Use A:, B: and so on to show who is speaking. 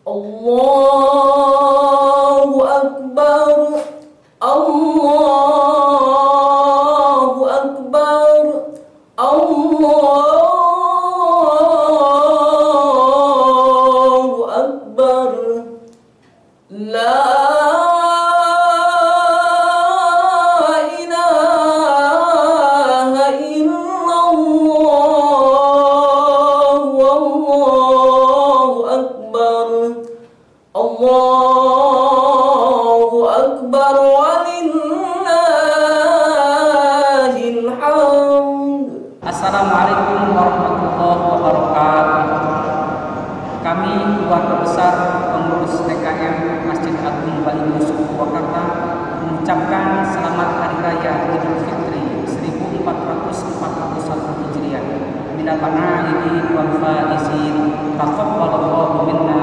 A: Allahu Akbar, Allahu Akbar, Allahu Akbar. La ilaha illallah, wallahu akbar, Allahu akbar, walillahil hamd.
B: Assalamualaikum warahmatullahi wabarakatuh. Kami keluarga besar pengurus TKM Masjid Agung Bali Yusuf Purwakarta mengucapkan selamat Hari Raya Idul Fitri 1441 Hijriah. Minal aidin wal faizin. Taqabbalallahu minna